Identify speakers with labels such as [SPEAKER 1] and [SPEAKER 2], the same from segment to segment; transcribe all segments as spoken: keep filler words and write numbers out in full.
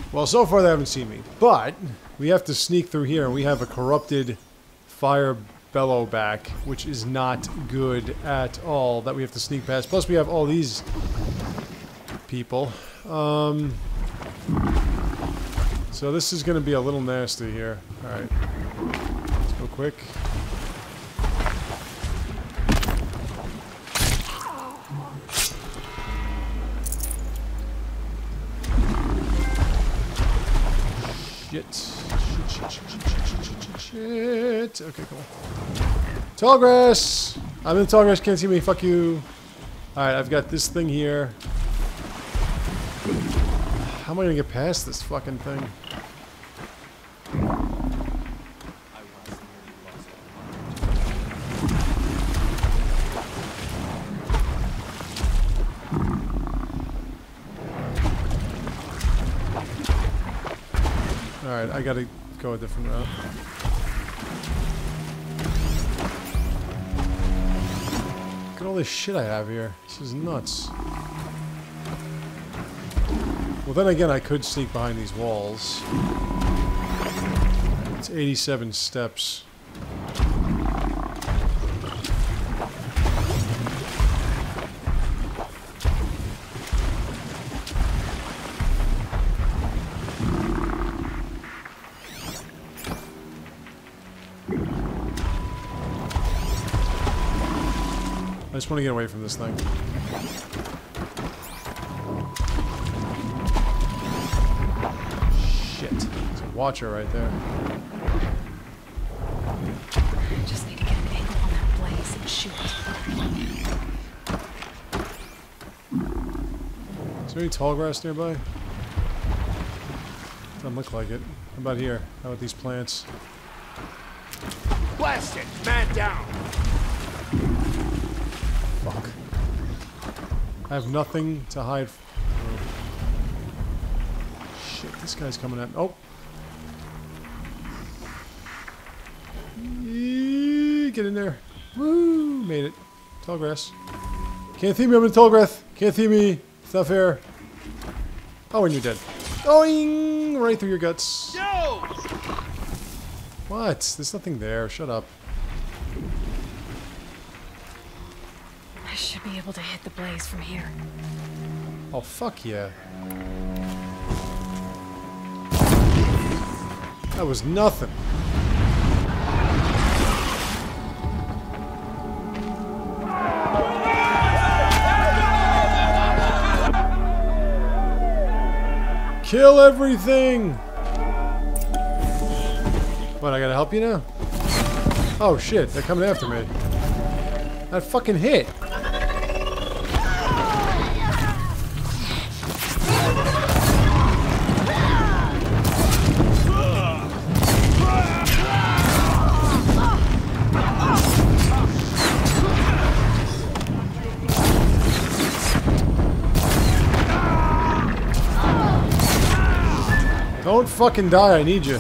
[SPEAKER 1] Well, so far they haven't seen me, but we have to sneak through here, and we have a corrupted fire bellow back, which is not good at all, that we have to sneak past. Plus we have all these people. Um, so this is going to be a little nasty here. Alright. Let's go quick. Shit. Shit, shit, shit, shit, shit, shit, shit, shit. Okay, cool. Tall grass! I'm in the tall grass, can't see me, fuck you. Alright, I've got this thing here. How am I gonna get past this fucking thing? Alright, I gotta go a different route. Look at all this shit I have here. This is nuts. Well, then again, I could sneak behind these walls. It's eighty-seven steps. I just want to get away from this thing. Shit. There's a watcher right there.
[SPEAKER 2] I just need to get an angle on that blaze and shoot.
[SPEAKER 1] Is there any tall grass nearby? Doesn't look like it. How about here? How about these plants?
[SPEAKER 3] Blast it! Man down!
[SPEAKER 1] Fuck. I have nothing to hide from. Shit, this guy's coming at me. Oh! Eee, get in there. Woo! Made it. Tall grass. Can't see me, I'm in tall grass. Can't see me. It's not fair. Oh, and you're dead. Oing! Right through your guts.
[SPEAKER 3] Yo!
[SPEAKER 1] What? There's nothing there. Shut up.
[SPEAKER 2] I should be able to hit the blaze from here.
[SPEAKER 1] Oh, fuck yeah. That was nothing. Kill everything! What, I gotta help you now? Oh shit, they're coming after me. That fucking hit! Don't fucking die, I need you.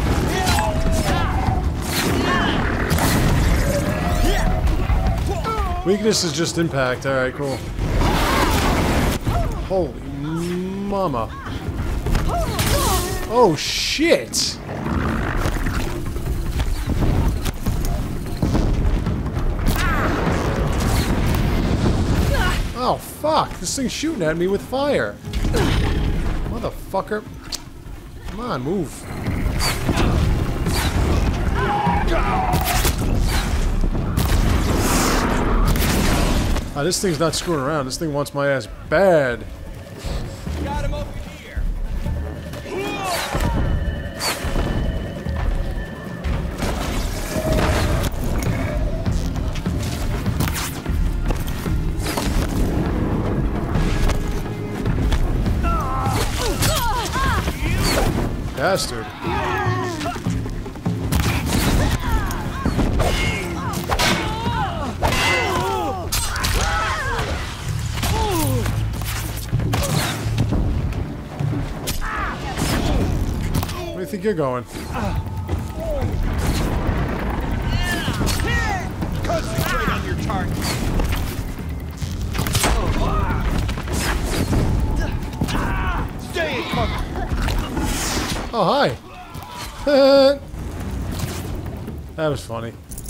[SPEAKER 1] Weakness is just impact, alright, cool. Holy mama. Oh shit! Oh fuck, this thing's shooting at me with fire. Motherfucker. Come on, move. Ah, this thing's not screwing around. This thing wants my ass bad.
[SPEAKER 3] Got him over here.
[SPEAKER 1] Bastard. Where do you think you're going?
[SPEAKER 3] Concentrate on your target. Stay in cover.
[SPEAKER 1] Oh, hi. That was funny.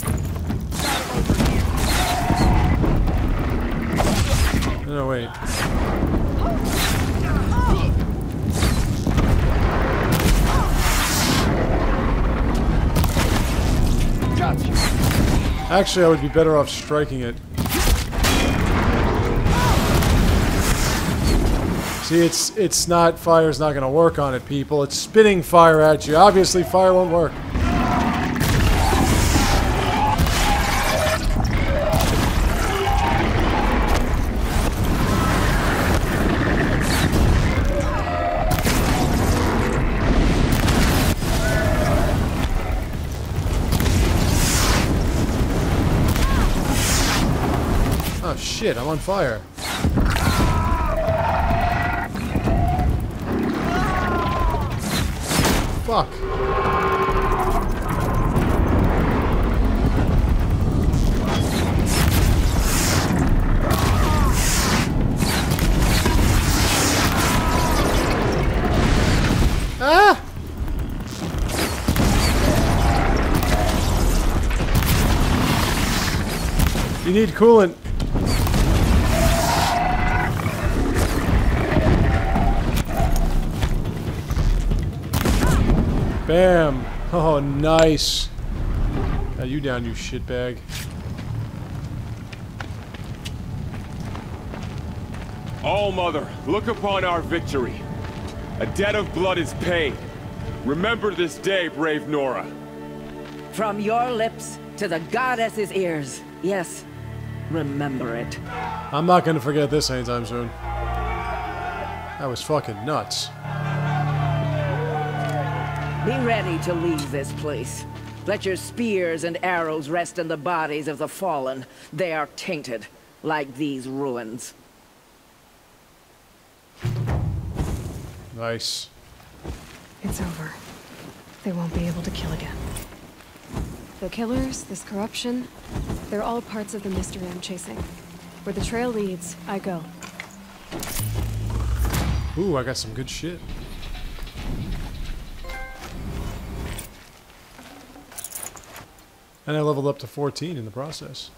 [SPEAKER 1] No, wait. Actually, I would be better off striking it. See, it's it's not fire's not going to work on it, people. It's spitting fire at you. Obviously, fire won't work. Oh shit, I'm on fire. Fuck. Ah! You need coolant. Bam! Oh, nice. Got you down, you shitbag.
[SPEAKER 4] All Mother, look upon our victory. A debt of blood is paid. Remember this day, brave Nora.
[SPEAKER 5] From your lips to the goddess's ears. Yes, remember it.
[SPEAKER 1] I'm not gonna forget this anytime soon. That was fucking nuts.
[SPEAKER 5] Be ready to leave this place. Let your spears and arrows rest in the bodies of the fallen. They are tainted, like these ruins.
[SPEAKER 1] Nice.
[SPEAKER 2] It's over. They won't be able to kill again. The killers, this corruption, they're all parts of the mystery I'm chasing. Where the trail leads, I go.
[SPEAKER 1] Ooh, I got some good shit. And I leveled up to fourteen in the process.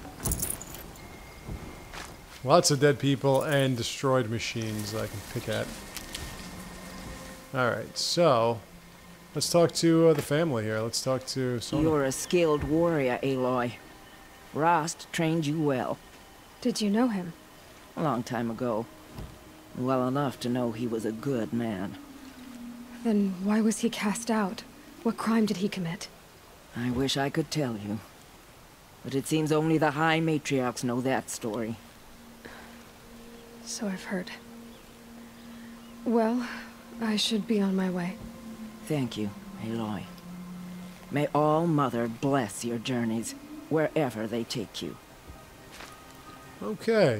[SPEAKER 1] Lots of dead people and destroyed machines that I can pick at. Alright, so let's talk to uh, the family here. Let's talk to Sona.
[SPEAKER 5] You're a skilled warrior, Aloy. Rost trained you well.
[SPEAKER 2] Did you know him?
[SPEAKER 5] A long time ago. Well enough to know he was a good man.
[SPEAKER 2] Then why was he cast out? What crime did he commit?
[SPEAKER 5] I wish I could tell you. But it seems only the High Matriarchs know that story.
[SPEAKER 2] So I've heard. Well, I should be on my way.
[SPEAKER 5] Thank you, Aloy. May All Mother bless your journeys, wherever they take you.
[SPEAKER 1] Okay.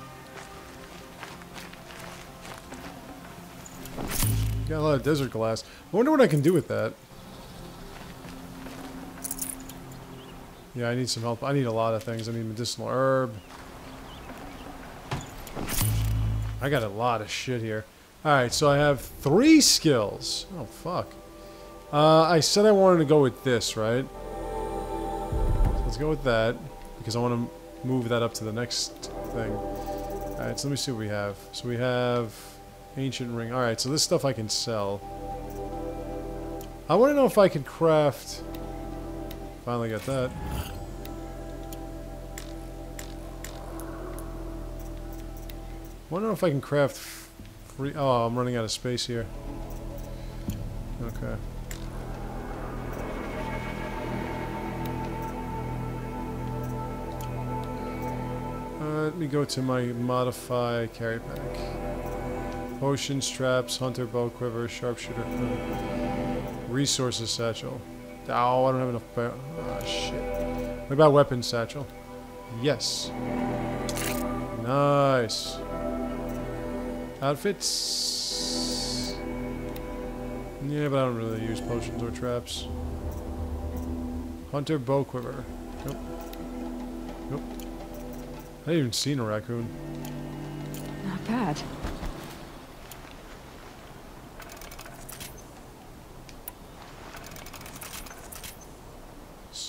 [SPEAKER 1] Got a lot of desert glass. I wonder what I can do with that. Yeah, I need some help. I need a lot of things. I need medicinal herb. I got a lot of shit here. Alright, so I have three skills. Oh, fuck. Uh, I said I wanted to go with this, right? So let's go with that, because I want to move that up to the next thing. Alright, so let me see what we have. So we have ancient ring. Alright, so this stuff I can sell. I want to know if I could craft... Finally got that. I want to know if I can craft free... Oh, I'm running out of space here. Okay. Uh, let me go to my modify carry pack. Potions, traps, hunter bow, quiver, sharpshooter, resources satchel. Oh, I don't have enough. Oh, shit. What about weapons satchel? Yes. Nice. Outfits. Yeah, but I don't really use potions or traps. Hunter bow quiver. Nope. Nope. I haven't even seen a raccoon.
[SPEAKER 2] Not bad.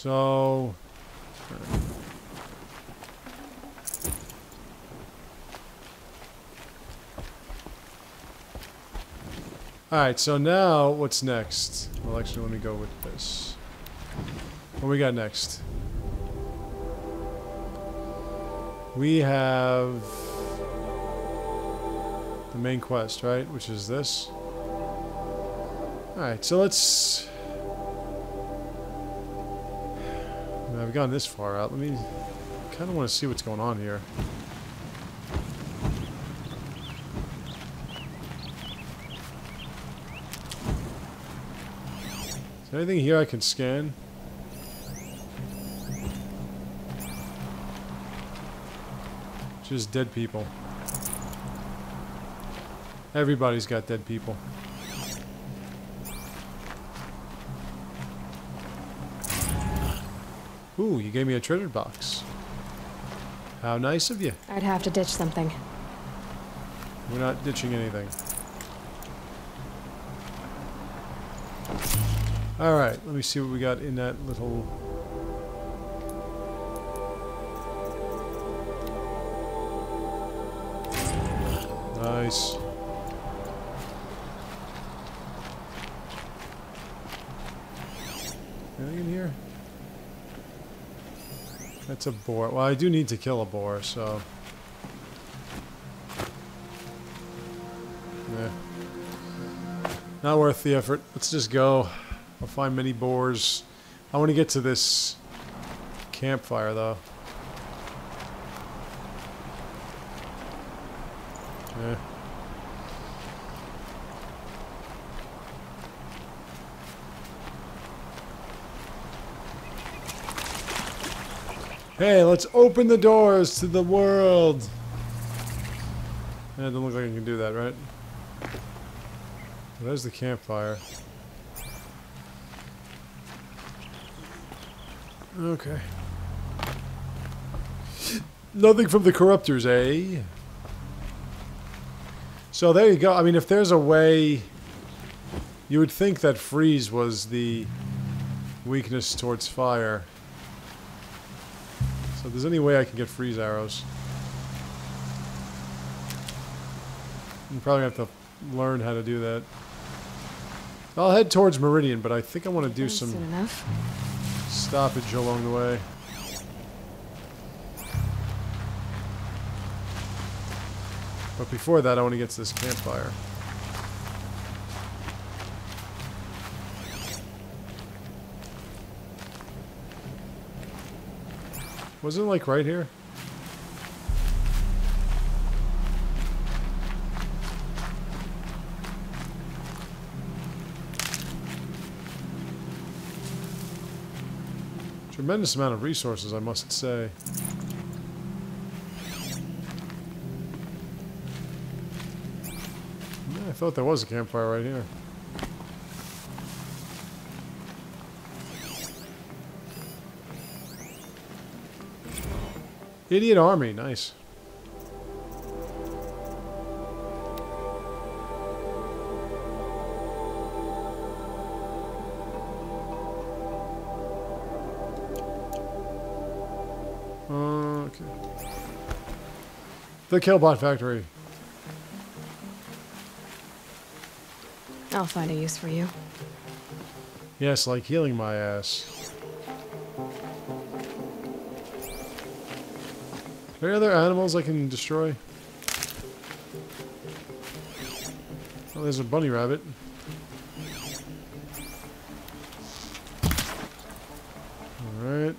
[SPEAKER 1] So... Alright, so now, what's next? Well, actually, let me go with this. What we got next? We have... the main quest, right? Which is this. Alright, so let's... I've gone this far out. Let me... kind of want to see what's going on here. Is there anything here I can scan? Just dead people. Everybody's got dead people. Ooh, you gave me a treasure box. How nice of you.
[SPEAKER 2] I'd have to ditch something.
[SPEAKER 1] We're not ditching anything. Alright, let me see what we got in that little... Nice. Anything in here? That's a boar. Well, I do need to kill a boar, so... Yeah. Not worth the effort. Let's just go. I'll find many boars. I want to get to this campfire, though. Yeah. Hey, let's open the doors to the world. Yeah, it doesn't look like I can do that, right? There's the campfire. Okay. Nothing from the corruptors, eh? So there you go. I mean, if there's a way... You would think that freeze was the weakness towards fire. So if there's any way I can get freeze arrows. I'm probably have to learn how to do that. I'll head towards Meridian, but I think I want to do some
[SPEAKER 2] Soon enough.
[SPEAKER 1] stoppage along the way. But before that, I want to get to this campfire. Wasn't it like right here? Tremendous amount of resources, I must say. Yeah, I thought there was a campfire right here. Idiot army, nice. Okay. The Killbot factory.
[SPEAKER 2] I'll find a use for you.
[SPEAKER 1] Yes, like healing my ass. Are there other animals I can destroy? Oh, there's a bunny rabbit. Alright.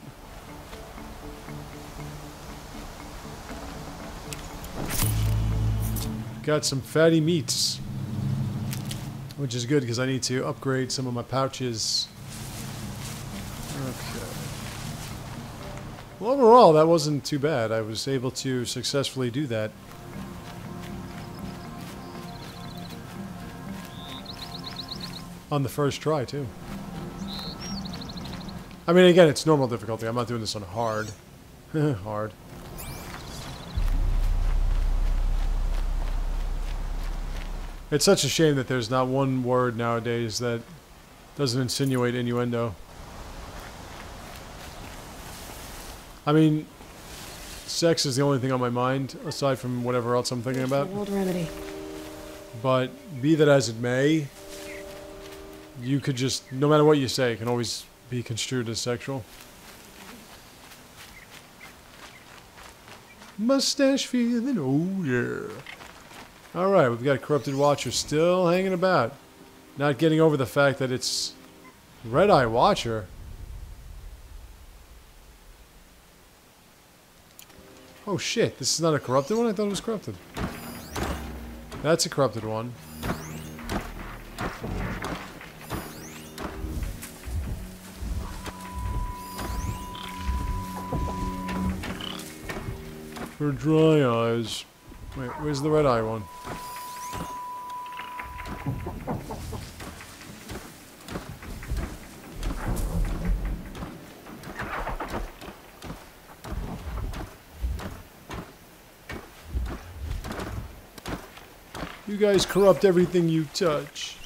[SPEAKER 1] Got some fatty meats. Which is good because I need to upgrade some of my pouches. Okay. Well, overall, that wasn't too bad. I was able to successfully do that. On the first try, too. I mean, again, it's normal difficulty. I'm not doing this on hard. Hard. It's such a shame that there's not one word nowadays that doesn't insinuate innuendo. I mean, sex is the only thing on my mind, aside from whatever else I'm thinking about.
[SPEAKER 2] Old remedy.
[SPEAKER 1] But be that as it may, you could just, no matter what you say, it can always be construed as sexual. Mustache feeling older. Alright, we've got a corrupted watcher still hanging about. Not getting over the fact that it's Red Eye Watcher. Oh shit, this is not a corrupted one? I thought it was corrupted. That's a corrupted one. For dry eyes. Wait, where's the red eye one? You guys corrupt everything you touch.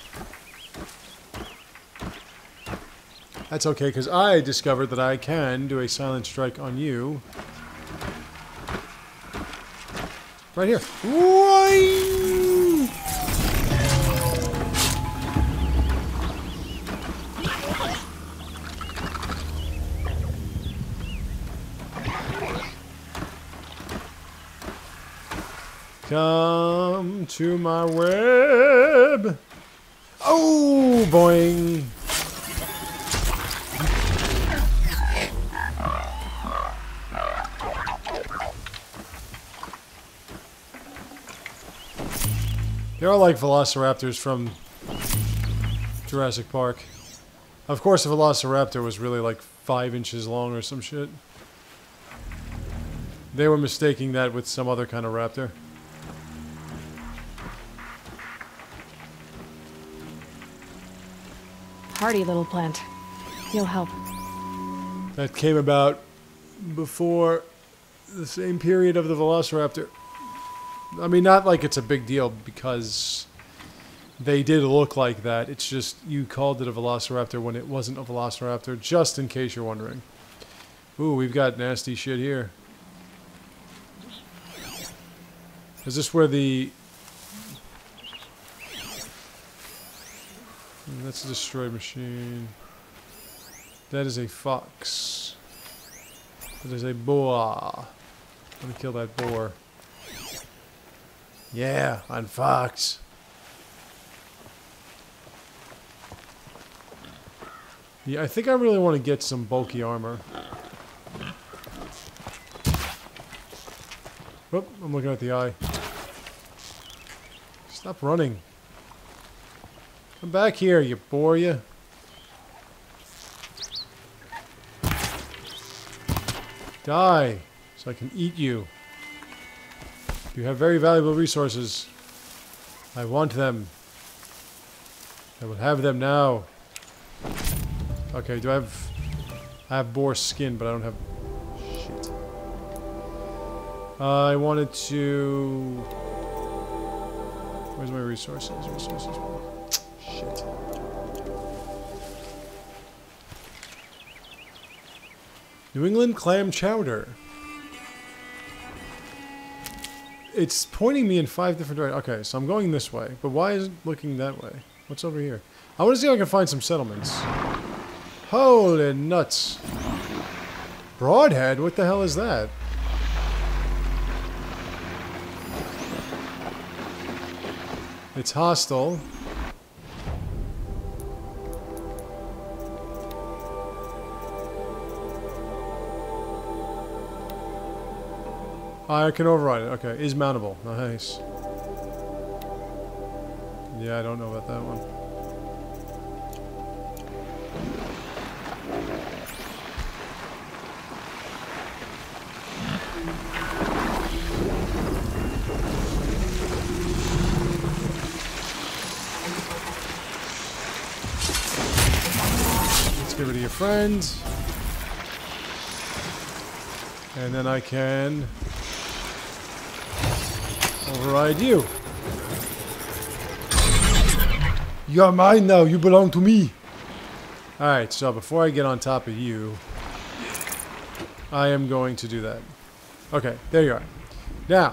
[SPEAKER 1] That's okay, because I discovered that I can do a silent strike on you. Right here. Whee! Come to my web. Oh, boing. They are like velociraptors from Jurassic Park. Of course, a velociraptor was really like five inches long or some shit. They were mistaking that with some other kind of raptor.
[SPEAKER 2] Hardy little plant. You'll help.
[SPEAKER 1] That came about before the same period of the velociraptor. I mean, not like it's a big deal because they did look like that. It's just you called it a velociraptor when it wasn't a velociraptor, just in case you're wondering. Ooh, we've got nasty shit here. Is this where the... That's a destroyed machine. That is a fox. That is a boar. Let me kill that boar. Yeah, on fox. Yeah, I think I really want to get some bulky armor. Whoop, I'm looking at the eye. Stop running. Come back here, you bore you. Die, so I can eat you. You have very valuable resources. I want them. I will have them now. Okay, do I have... I have boar skin, but I don't have... Shit. Uh, I wanted to... Where's my resources? Resources. Shit. New England clam chowder. It's pointing me in five different directions. Okay, so I'm going this way. But why is it looking that way? What's over here? I want to see if I can find some settlements. Holy nuts. Broadhead? What the hell is that? It's hostile. I can override it. Okay, is mountable. Nice. Yeah, I don't know about that one. Let's give it to your friend. And then I can... override you. You're mine now. You belong to me. Alright, so before I get on top of you, I am going to do that. Okay, there you are. Now,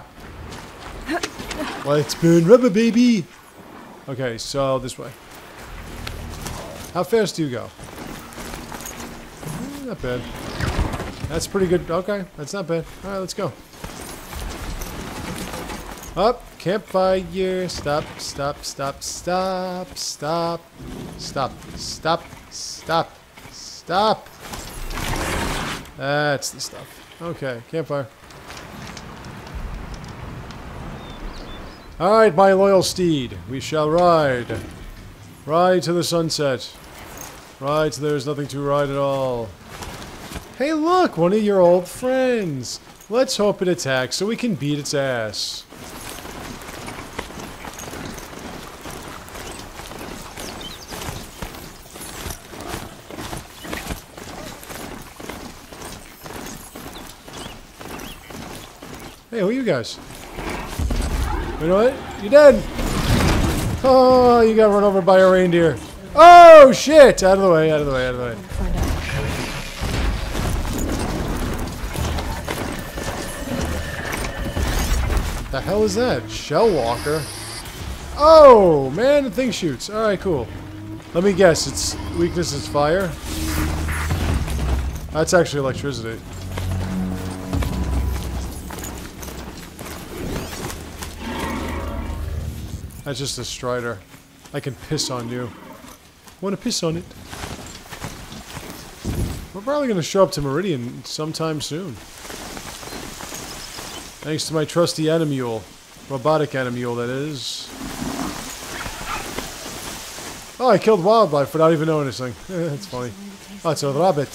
[SPEAKER 1] let's burn rubber, baby! Okay, so this way. How fast do you go? Not bad. That's pretty good. Okay, that's not bad. Alright, let's go. Up, campfire. Stop, stop, stop, stop, stop, stop, stop, stop, stop. That's the stuff. Okay, campfire. Alright, my loyal steed. We shall ride. Ride to the sunset. Ride till there's nothing to ride at all. Hey look, one of your old friends. Let's hope it attacks so we can beat its ass. Hey, who are you guys? You know what? You're dead! Oh, you got run over by a reindeer. Oh, shit! Out of the way, out of the way, out of the way. The hell is that? Shell walker? Oh, man, the thing shoots. Alright, cool. Let me guess, its weakness is fire? That's actually electricity. That's just a strider. I can piss on you. Want to piss on it? We're probably going to show up to Meridian sometime soon. Thanks to my trusty animule. Robotic animule, that is. Oh, I killed wildlife without even noticing. That's funny. Oh, it's a rabbit.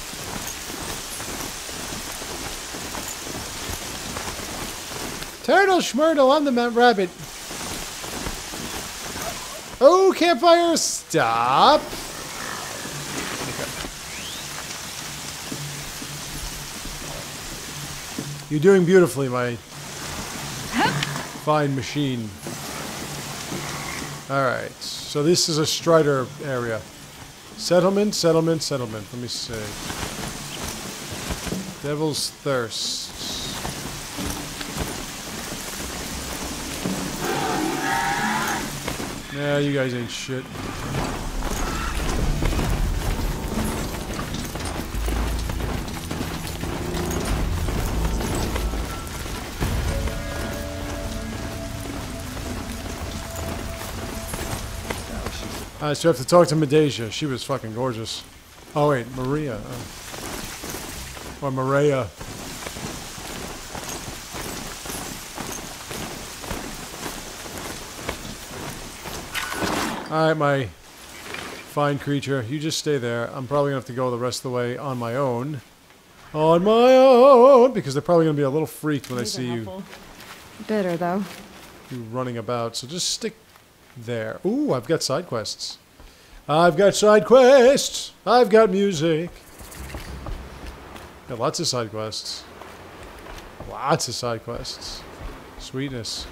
[SPEAKER 1] Turtle schmurtle, I'm the Mount Rabbit. Oh, campfire, stop! Okay. You're doing beautifully, my fine machine. Alright, so this is a Strider area. Settlement, settlement, settlement. Let me see. Devil's Thirst. Nah, you guys ain't shit. Alright, so I have to talk to Medeja. She was fucking gorgeous. Oh wait, Marea. Oh. Or Marea. Alright, my fine creature. You just stay there. I'm probably going to have to go the rest of the way on my own. On my own! Because they're probably going to be a little freaked when they see you.
[SPEAKER 2] Bitter, though.
[SPEAKER 1] You running about. So just stick there. Ooh, I've got side quests. I've got side quests! I've got music! Got lots of side quests. Lots of side quests. Sweetness.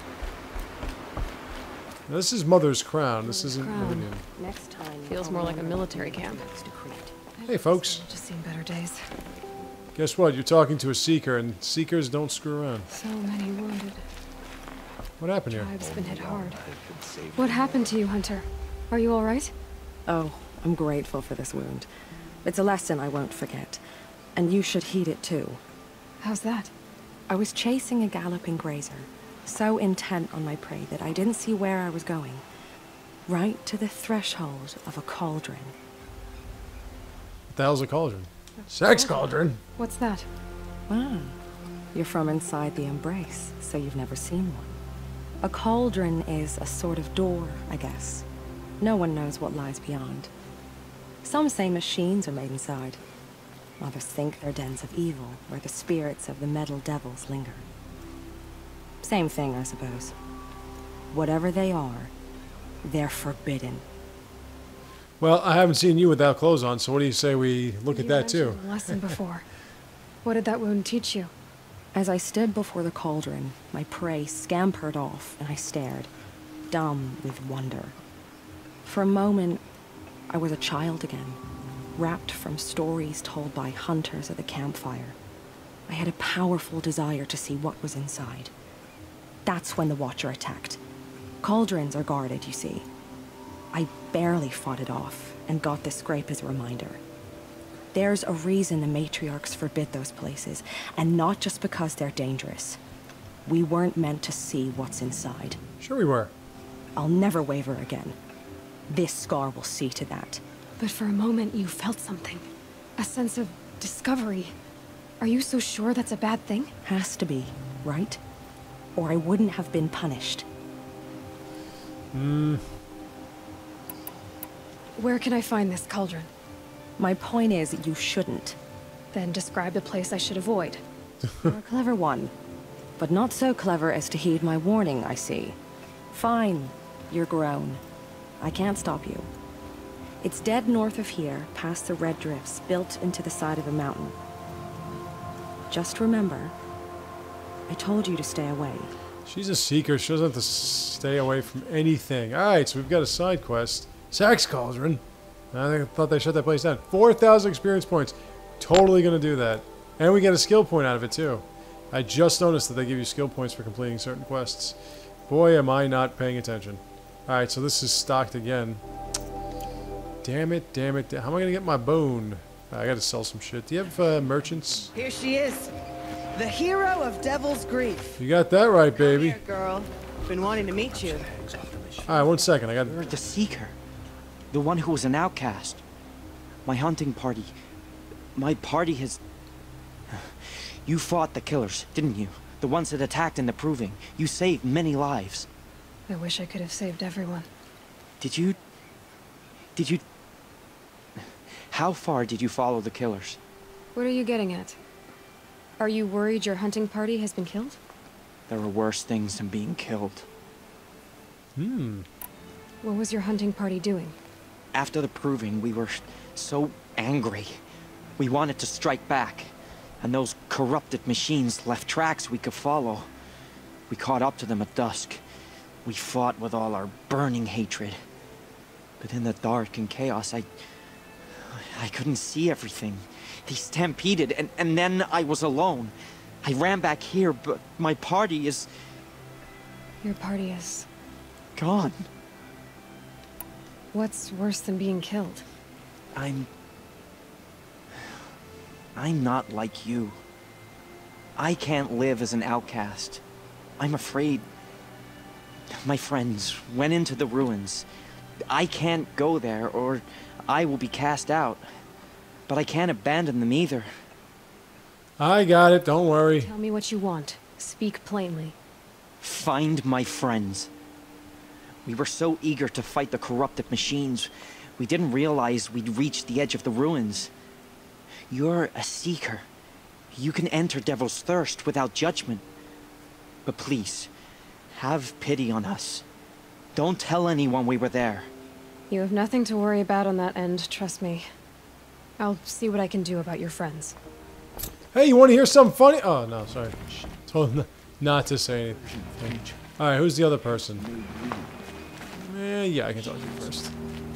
[SPEAKER 1] Now, this is Mother's Crown. This isn't Meridian.
[SPEAKER 2] Next time. Feels more like a military camp.
[SPEAKER 1] Hey, folks.
[SPEAKER 2] Just seen better days.
[SPEAKER 1] Guess what? You're talking to a Seeker, and Seekers don't screw around.
[SPEAKER 2] So many wounded.
[SPEAKER 1] What happened here?
[SPEAKER 2] Tribe's been hit hard. What happened to you, Hunter? Are you all right?
[SPEAKER 6] Oh, I'm grateful for this wound. It's a lesson I won't forget. And you should heed it too.
[SPEAKER 2] How's that?
[SPEAKER 6] I was chasing a galloping grazer, so intent on my prey that I didn't see where I was going. Right to the threshold of a cauldron.
[SPEAKER 1] What the hell's a cauldron? Sex cauldron?
[SPEAKER 2] What's that?
[SPEAKER 6] Ah, you're from inside the Embrace, so you've never seen one. A cauldron is a sort of door, I guess. No one knows what lies beyond. Some say machines are made inside. Others think they're dens of evil, where the spirits of the metal devils linger. Same thing, I suppose. Whatever they are, they're forbidden.
[SPEAKER 1] Well, I haven't seen you without clothes on, so what do you say we look at that too?
[SPEAKER 2] A lesson before. What did that wound teach you?
[SPEAKER 6] As I stood before the cauldron, my prey scampered off, and I stared, dumb with wonder. For a moment, I was a child again, wrapped from stories told by hunters at the campfire. I had a powerful desire to see what was inside. That's when the Watcher attacked. Cauldrons are guarded, you see. I barely fought it off, and got this scrape as a reminder. There's a reason the matriarchs forbid those places, and not just because they're dangerous. We weren't meant to see what's inside.
[SPEAKER 1] Sure we were.
[SPEAKER 6] I'll never waver again. This scar will see to that.
[SPEAKER 2] But for a moment, you felt something. A sense of discovery. Are you so sure that's a bad thing?
[SPEAKER 6] Has to be, right? Or I wouldn't have been punished.
[SPEAKER 1] Hmm.
[SPEAKER 2] Where can I find this cauldron?
[SPEAKER 6] My point is, you shouldn't.
[SPEAKER 2] Then describe the place I should avoid.
[SPEAKER 6] You're a clever one. But not so clever as to heed my warning, I see. Fine. You're grown. I can't stop you. It's dead north of here, past the red drifts, built into the side of a mountain. Just remember, I told you to stay away.
[SPEAKER 1] She's a seeker. She doesn't have to stay away from anything. Alright, so we've got a side quest. Sax Cauldron. I think I thought they shut that place down. four thousand experience points. Totally going to do that. And we get a skill point out of it, too. I just noticed that they give you skill points for completing certain quests. Boy, am I not paying attention. Alright, so this is stocked again. Damn it, damn it. How am I going to get my bone? I got to sell some shit. Do you have uh, merchants?
[SPEAKER 7] Here she is. The hero of Devil's Grief.
[SPEAKER 1] You got that right, baby.
[SPEAKER 7] Come here, girl. Been wanting to meet you.
[SPEAKER 1] Alright, one second. I got...
[SPEAKER 8] You're the Seeker. The one who was an outcast. My hunting party. My party has... You fought the killers, didn't you? The ones that attacked in the Proving. You saved many lives.
[SPEAKER 2] I wish I could have saved everyone.
[SPEAKER 8] Did you... Did you... How far did you follow the killers?
[SPEAKER 2] What are you getting at? Are you worried your hunting party has been killed?
[SPEAKER 8] There are worse things than being killed.
[SPEAKER 1] Hmm.
[SPEAKER 2] What was your hunting party doing?
[SPEAKER 8] After the Proving, we were so angry. We wanted to strike back. And those corrupted machines left tracks we could follow. We caught up to them at dusk. We fought with all our burning hatred. But in the dark and chaos, I... I couldn't see everything. They stampeded, and, and then I was alone. I ran back here, but my party is...
[SPEAKER 2] Your party is...
[SPEAKER 8] gone.
[SPEAKER 2] What's worse than being killed?
[SPEAKER 8] I'm... I'm not like you. I can't live as an outcast. I'm afraid... My friends went into the ruins. I can't go there, or I will be cast out. But I can't abandon them either.
[SPEAKER 1] I got it. Don't worry.
[SPEAKER 2] Tell me what you want. Speak plainly.
[SPEAKER 8] Find my friends. We were so eager to fight the corrupted machines, we didn't realize we'd reached the edge of the ruins. You're a seeker. You can enter Devil's Thirst without judgment. But please, have pity on us. Don't tell anyone we were there.
[SPEAKER 2] You have nothing to worry about on that end, trust me. I'll see what I can do about your friends.
[SPEAKER 1] Hey, you want to hear something funny? Oh, no, sorry. Told him not to say anything. Alright, who's the other person? Eh, yeah, I can talk to you first.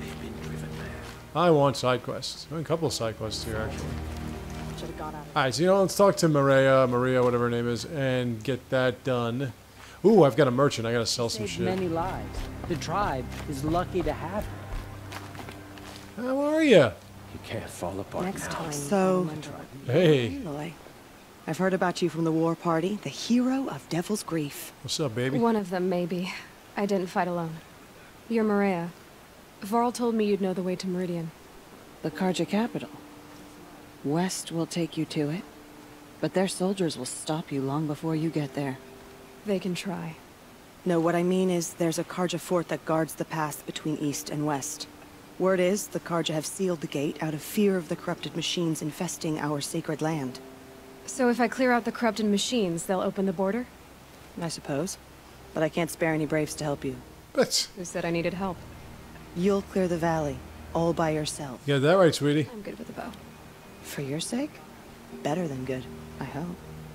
[SPEAKER 1] I want side quests. I want a couple of side quests here, actually. Alright, so you know, let's talk to Marea, Maria, whatever her name is, and get that done. Ooh, I've got a merchant. I gotta sell some shit.
[SPEAKER 9] Many lives. The tribe is lucky to have her.
[SPEAKER 1] How are ya?
[SPEAKER 3] You can't fall apart
[SPEAKER 6] Next
[SPEAKER 3] now.
[SPEAKER 6] time.
[SPEAKER 7] So,
[SPEAKER 1] Hey.
[SPEAKER 7] Aloy, I've heard about you from the war party, the hero of Devil's Grief.
[SPEAKER 1] What's up, baby?
[SPEAKER 2] One of them, maybe. I didn't fight alone. You're Marea. Varl told me you'd know the way to Meridian.
[SPEAKER 10] The Carja capital. West will take you to it, but their soldiers will stop you long before you get there.
[SPEAKER 2] They can try.
[SPEAKER 7] No, what I mean is there's a Carja fort that guards the pass between east and west. Word is, the Carja have sealed the gate out of fear of the corrupted machines infesting our sacred land.
[SPEAKER 2] So if I clear out the corrupted machines, they'll open the border?
[SPEAKER 7] I suppose. But I can't spare any braves to help you.
[SPEAKER 1] But
[SPEAKER 2] Who said I needed help?
[SPEAKER 7] You'll clear the valley, all by yourself.
[SPEAKER 1] you got that right, sweetie.
[SPEAKER 2] I'm good with a bow.
[SPEAKER 7] For your sake? Better than good, I hope.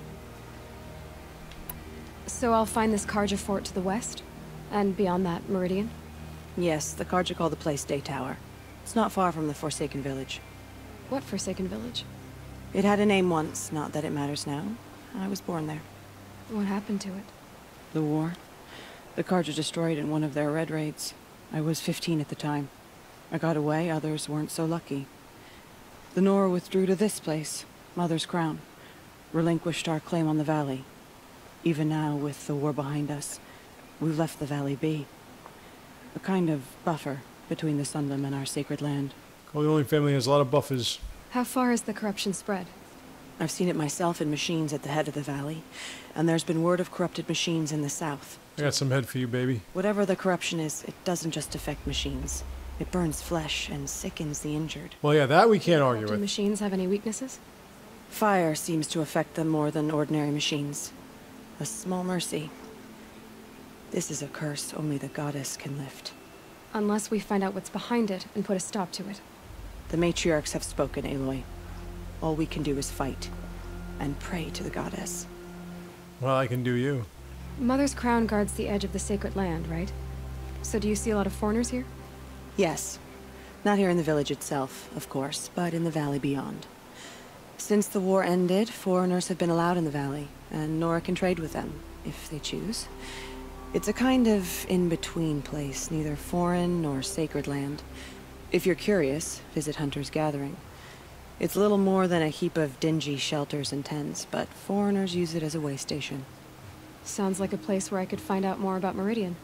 [SPEAKER 2] So I'll find this Carja fort to the west? And beyond that, Meridian?
[SPEAKER 7] Yes, the Carja call the place Day Tower. It's not far from the Forsaken Village.
[SPEAKER 2] What Forsaken Village?
[SPEAKER 7] It had a name once, not that it matters now. I was born there.
[SPEAKER 2] What happened to it?
[SPEAKER 7] The war. The Carja destroyed in one of their red raids. I was fifteen at the time. I got away, others weren't so lucky. The Nora withdrew to this place, Mother's Crown. Relinquished our claim on the valley. Even now, with the war behind us, we've left the valley be. A kind of buffer between the Sunlim and our sacred land.
[SPEAKER 1] Well, the only family has a lot of buffers.
[SPEAKER 2] How far has the corruption spread?
[SPEAKER 7] I've seen it myself in machines at the head of the valley, and there's been word of corrupted machines in the south.
[SPEAKER 1] I got some head for you, baby.
[SPEAKER 7] Whatever the corruption is, it doesn't just affect machines. It burns flesh and sickens the injured.
[SPEAKER 1] Well, yeah, that we can't argue
[SPEAKER 2] Do
[SPEAKER 1] with.
[SPEAKER 2] machines have any weaknesses?
[SPEAKER 7] Fire seems to affect them more than ordinary machines. A small mercy. This is a curse only the goddess can lift.
[SPEAKER 2] Unless we find out what's behind it and put a stop to it.
[SPEAKER 7] The matriarchs have spoken, Aloy. All we can do is fight. And pray to the goddess.
[SPEAKER 1] Well, I can do you.
[SPEAKER 2] Mother's Crown guards the edge of the sacred land, right? So do you see a lot of foreigners here?
[SPEAKER 7] Yes. Not here in the village itself, of course, but in the valley beyond. Since the war ended, foreigners have been allowed in the valley, and Nora can trade with them, if they choose. It's a kind of in-between place, neither foreign nor sacred land. If you're curious, visit Hunter's Gathering. It's little more than a heap of dingy shelters and tents, but foreigners use it as a way station.
[SPEAKER 2] Sounds like a place where I could find out more about Meridian.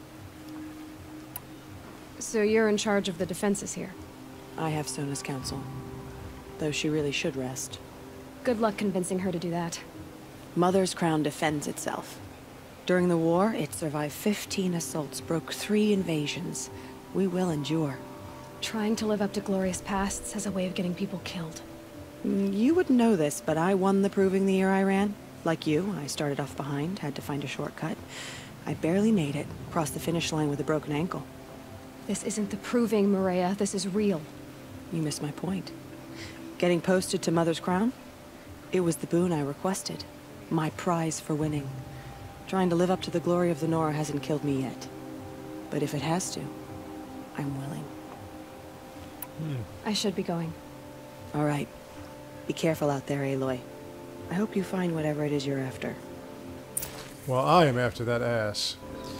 [SPEAKER 2] So you're in charge of the defenses here?
[SPEAKER 7] I have Sona's counsel. Though she really should rest.
[SPEAKER 2] Good luck convincing her to do that.
[SPEAKER 7] Mother's Crown defends itself. During the war, it survived fifteen assaults, broke three invasions. We will endure.
[SPEAKER 2] Trying to live up to glorious pasts has a way of getting people killed.
[SPEAKER 7] You wouldn't know this, but I won the proving the year I ran. Like you, I started off behind, had to find a shortcut. I barely made it, crossed the finish line with a broken ankle.
[SPEAKER 2] This isn't the proving, Marea. This is real.
[SPEAKER 7] You missed my point. Getting posted to Mother's Crown? It was the boon I requested. My prize for winning. Trying to live up to the glory of the Nora hasn't killed me yet. But if it has to, I'm willing.
[SPEAKER 2] Hmm. I should be going.
[SPEAKER 7] All right. Be careful out there, Aloy. I hope you find whatever it is you're after.
[SPEAKER 1] Well, I am after that ass.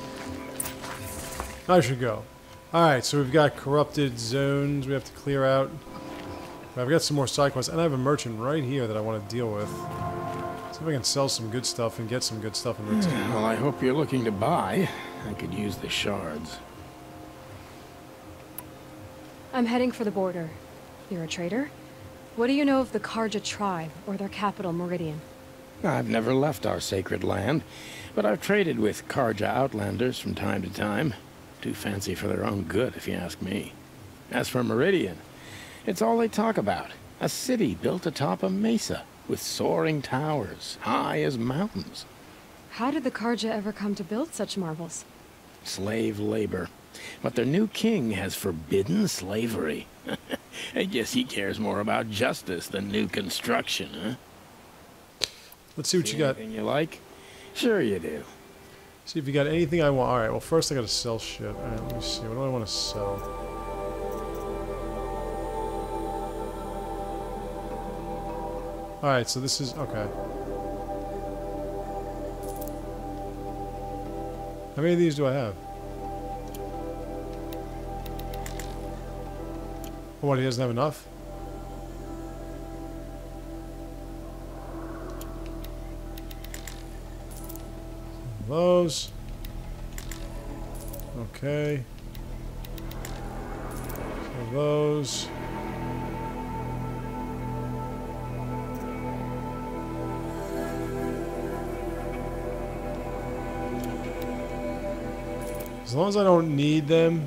[SPEAKER 1] I should go. Alright, so we've got corrupted zones we have to clear out. I've got some more side quests, and I have a merchant right here that I want to deal with. See if I can sell some good stuff and get some good stuff in return.
[SPEAKER 3] Well, I hope you're looking to buy. I could use the shards.
[SPEAKER 2] I'm heading for the border. You're a trader? What do you know of the Carja tribe, or their capital, Meridian?
[SPEAKER 3] I've never left our sacred land, but I've traded with Carja outlanders from time to time. Too fancy for their own good, if you ask me. As for Meridian, it's all they talk about. A city built atop a mesa, with soaring towers, high as mountains.
[SPEAKER 2] How did the Carja ever come to build such marvels?
[SPEAKER 3] Slave labor. But their new king has forbidden slavery. I guess he cares more about justice than new construction, huh?
[SPEAKER 1] Let's see what
[SPEAKER 3] see
[SPEAKER 1] you got.
[SPEAKER 3] Anything you like? Sure you do.
[SPEAKER 1] See if you got anything I want. Alright, well first I gotta sell shit. Alright, let me see. What do I want to sell? Alright, so this is... okay. How many of these do I have? Oh, what, he doesn't have enough? Those. Okay. So those. As long as I don't need them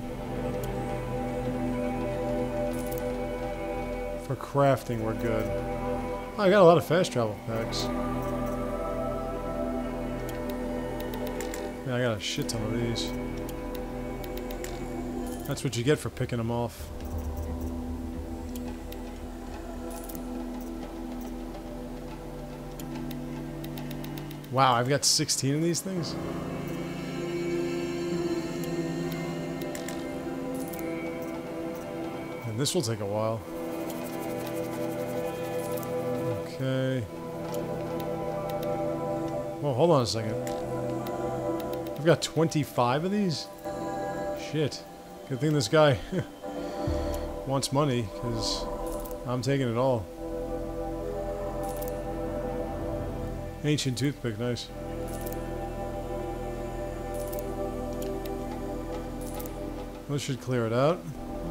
[SPEAKER 1] for crafting, we're good. Oh, I got a lot of fast travel packs. Yeah, I got a shit ton of these. That's what you get for picking them off. Wow, I've got sixteen of these things? And this will take a while. Okay. Well, hold on a second. I've got twenty-five of these? Shit. Good thing this guy wants money, because I'm taking it all. Ancient toothpick, nice. This should clear it out.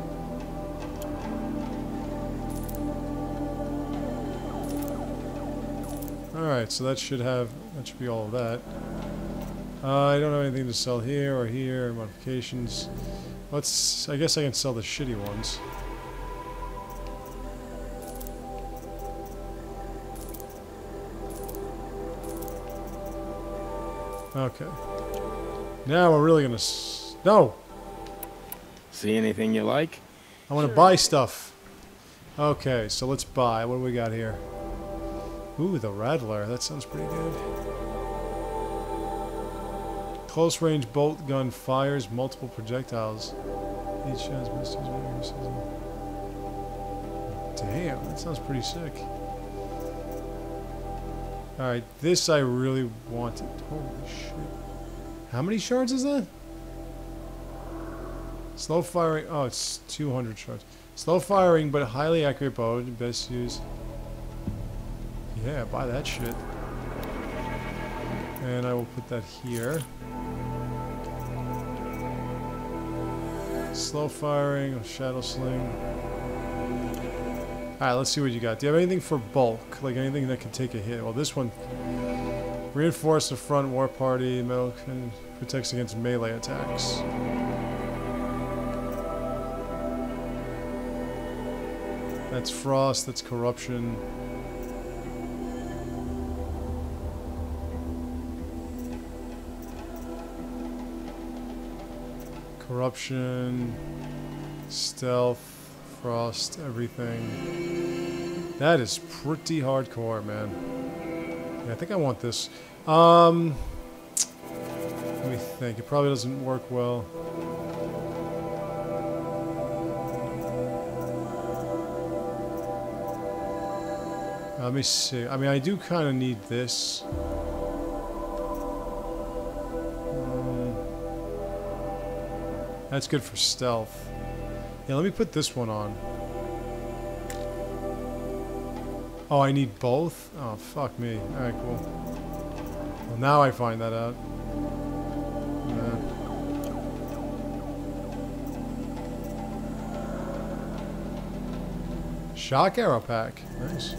[SPEAKER 1] Alright, so that should have, that should be all of that. Uh, I don't have anything to sell here or here, modifications. Let's, I guess I can sell the shitty ones. Okay. Now we're really gonna s no!
[SPEAKER 3] See anything you like?
[SPEAKER 1] I want to buy stuff. Okay, so let's buy. What do we got here? Ooh, the Rattler. That sounds pretty good. Close range bolt gun fires multiple projectiles. Each has missed. Damn, that sounds pretty sick. Alright, this I really wanted. Holy shit. How many shards is that? Slow firing. Oh, it's two hundred shards. Slow firing, but highly accurate bow. Best use. Yeah, buy that shit. And I will put that here. Slow firing, shadow sling. Alright, let's see what you got. Do you have anything for bulk? Like anything that can take a hit? Well, this one. Reinforce the front war party. Metal protects against melee attacks. That's frost, that's corruption. Corruption, stealth, frost, everything. That is pretty hardcore, man. Yeah, I think I want this. Um, let me think. It probably doesn't work well. Let me see. I mean, I do kind of need this. Um, that's good for stealth. Yeah, let me put this one on. Oh, I need both? Oh, fuck me. Alright, cool. Well, now I find that out. Yeah. Shock arrow pack. Nice.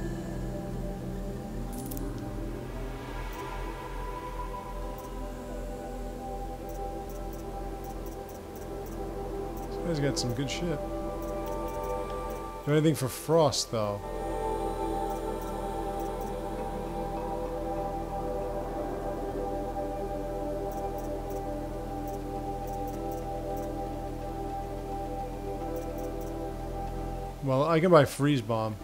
[SPEAKER 1] This guy's got some good shit. Do anything for frost, though? Well, I can buy freeze bomb.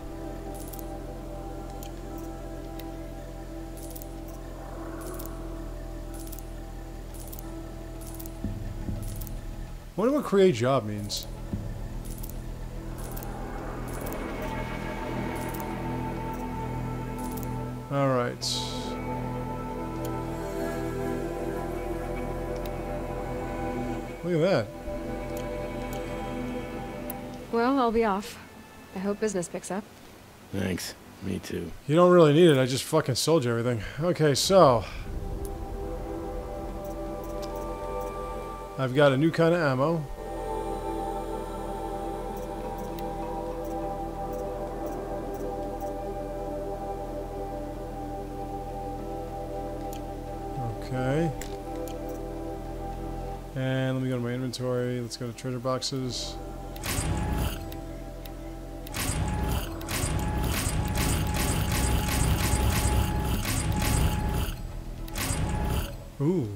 [SPEAKER 1] I wonder what create job means. Alright. Look at that.
[SPEAKER 2] Well, I'll be off. I hope business picks up.
[SPEAKER 3] Thanks. Me too.
[SPEAKER 1] You don't really need it. I just fucking sold you everything. Okay, so. I've got a new kind of ammo. Okay. And let me go to my inventory. Let's go to treasure boxes. Ooh.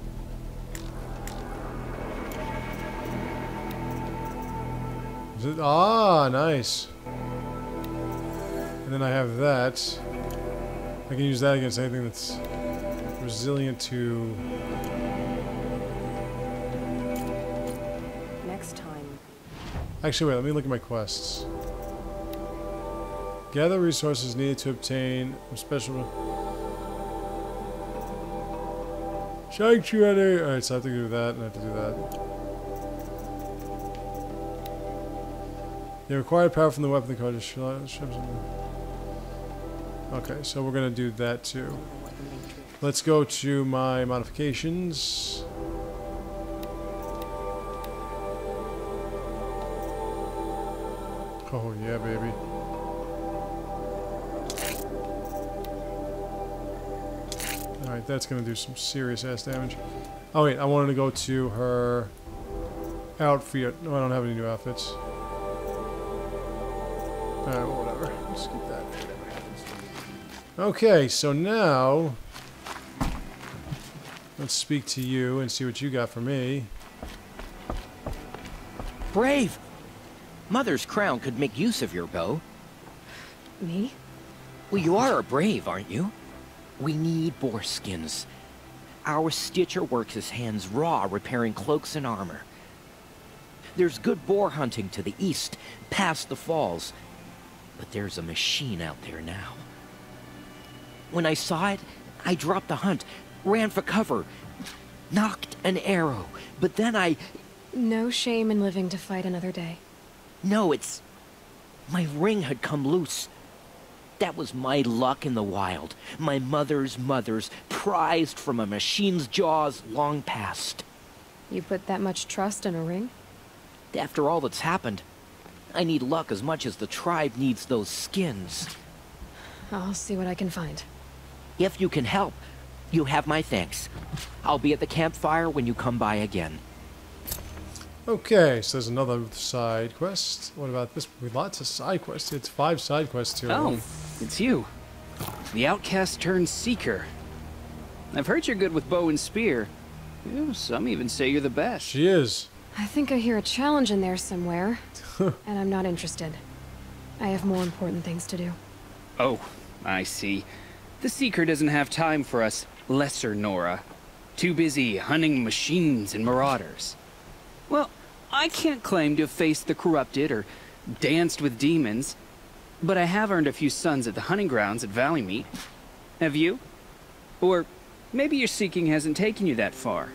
[SPEAKER 1] Is it? Ah, nice. And then I have that. I can use that against anything that's resilient to...
[SPEAKER 6] Next time.
[SPEAKER 1] Actually, wait, let me look at my quests. Gather resources needed to obtain a special... Sanctuary! Alright, so I have to do that, and I have to do that. The required power from the weapon the code is... Okay, so we're going to do that too. Let's go to my modifications. Oh yeah, baby. Alright, that's going to do some serious ass damage. Oh wait, I wanted to go to her outfit. No, I don't have any new outfits. Alright, well, whatever. Just keep that. Okay, so now let's speak to you and see what you got for me.
[SPEAKER 11] Brave! Mother's crown could make use of your bow.
[SPEAKER 2] Me?
[SPEAKER 11] Well, you are a brave, aren't you? We need boar skins. Our stitcher works his hands raw repairing cloaks and armor. There's good boar hunting to the east, past the falls. But there's a machine out there now. When I saw it, I dropped the hunt, ran for cover, knocked an arrow, but then I...
[SPEAKER 2] No shame in living to fight another day.
[SPEAKER 11] No, it's... my ring had come loose. That was my luck in the wild. My mother's mother's, prized from a machine's jaws long past.
[SPEAKER 2] You put that much trust in a ring?
[SPEAKER 11] After all that's happened, I need luck as much as the tribe needs those skins.
[SPEAKER 2] I'll see what I can find.
[SPEAKER 11] If you can help, you have my thanks. I'll be at the campfire when you come by again.
[SPEAKER 1] Okay, so there's another side quest. What about this? With lots of side quests. It's five side quests here.
[SPEAKER 12] Oh, it's you. The outcast turned seeker. I've heard you're good with bow and spear. You know, some even say you're the best.
[SPEAKER 1] She is.
[SPEAKER 2] I think I hear a challenge in there somewhere, and I'm not interested. I have more important things to do.
[SPEAKER 12] Oh, I see. The Seeker doesn't have time for us lesser Nora. Too busy hunting machines and marauders. Well, I can't claim to have faced the corrupted or danced with demons, but I have earned a few sons at the hunting grounds at Valley Meet. Have you? Or maybe your seeking hasn't taken you that far.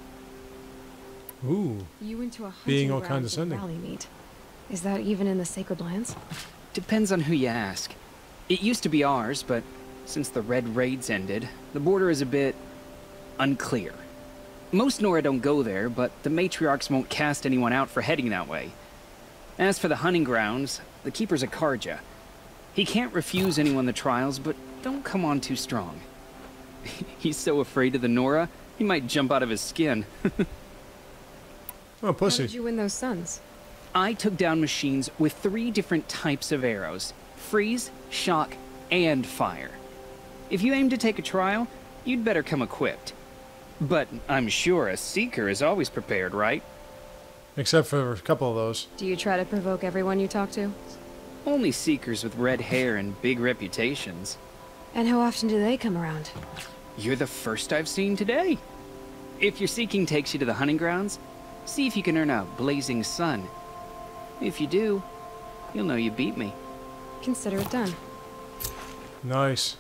[SPEAKER 1] Ooh.
[SPEAKER 2] You went to a hunting
[SPEAKER 1] Being all
[SPEAKER 2] grounds
[SPEAKER 1] condescending.
[SPEAKER 2] at Valley Meet. Is that even in the Sacred Lands?
[SPEAKER 12] Depends on who you ask. It used to be ours, but since the Red Raids ended, the border is a bit unclear. Most Nora don't go there, but the matriarchs won't cast anyone out for heading that way. As for the hunting grounds, the keeper's a Carja. He can't refuse anyone the trials, but don't come on too strong. He's so afraid of the Nora, he might jump out of his skin.
[SPEAKER 1] Oh, pussy.
[SPEAKER 2] How did you win those sons?
[SPEAKER 12] I took down machines with three different types of arrows. Freeze, shock, and fire. If you aim to take a trial, you'd better come equipped. But I'm sure a seeker is always prepared, right?
[SPEAKER 1] Except for a couple of those.
[SPEAKER 2] Do you try to provoke everyone you talk to?
[SPEAKER 12] Only seekers with red hair and big reputations.
[SPEAKER 2] And how often do they come around?
[SPEAKER 12] You're the first I've seen today. If your seeking takes you to the hunting grounds, see if you can earn a blazing sun. If you do, you'll know you beat me.
[SPEAKER 2] Consider it done.
[SPEAKER 1] Nice.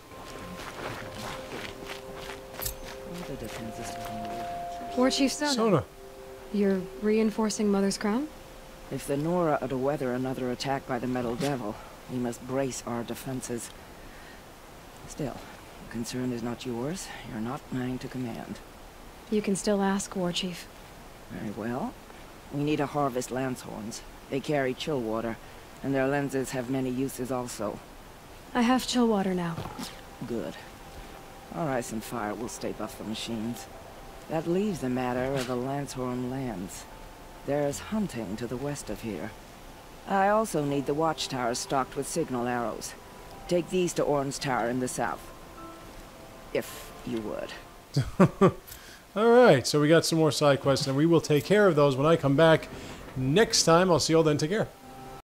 [SPEAKER 2] War Chief Sona.
[SPEAKER 1] Sona.
[SPEAKER 2] You're reinforcing Mother's Crown?
[SPEAKER 5] If the Nora are to weather another attack by the Metal Devil, we must brace our defenses. Still, the concern is not yours. You're not mine to command.
[SPEAKER 2] You can still ask, War Chief.
[SPEAKER 5] Very well. We need to harvest Lancehorns. They carry chill water, and their lenses have many uses also.
[SPEAKER 2] I have chill water now.
[SPEAKER 5] Good. Our ice and fire will stay buff the machines. That leaves the matter of the Lancehorn lands. There's hunting to the west of here. I also need the watchtowers stocked with signal arrows. Take these to Orn's Tower in the south. If you would.
[SPEAKER 1] Alright, so we got some more side quests, and we will take care of those when I come back next time. I'll see you all then. Take care.